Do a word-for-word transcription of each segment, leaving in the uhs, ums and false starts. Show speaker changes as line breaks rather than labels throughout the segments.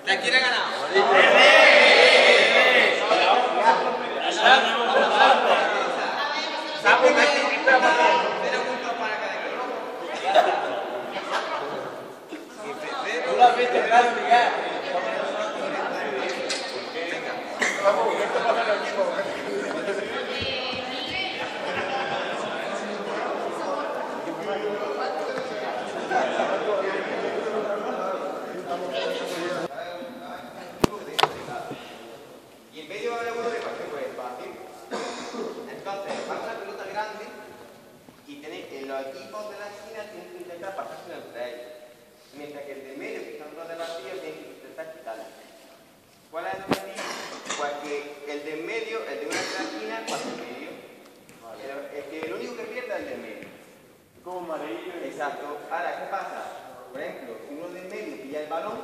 ¿La quién ha ganado?
¿Tú lo has visto, claro, Miguel?
Y en medio va a haber uno de cualquier pues espacio. Entonces, va una pelota grande y tenéis, en los equipos de la esquina tienen que intentar pasarse entre ellos. Mientras que el de medio, que están todos de vacío, tienen que intentar quitarla. ¿Cuál es el objetivo? Pues que el de medio, el de una de la esquina, pasa en medio. El, el que el único que pierda es el de medio.
Como amarillo.
Exacto. Ahora, ¿qué pasa? Por ejemplo, si uno de medio pilla el balón,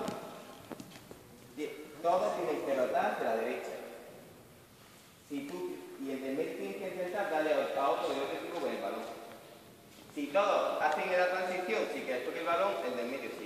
todos tienen que rotar hacia la derecha. Si tú y el de medio tiene que intentar darle a otro del otro equipo con el balón. Si todos hacen la transición, si que toque el balón, el del medio